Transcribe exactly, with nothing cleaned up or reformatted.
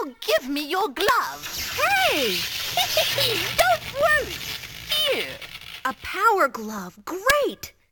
Now give me your glove. Hey! Don't worry. Here. A power glove. Great!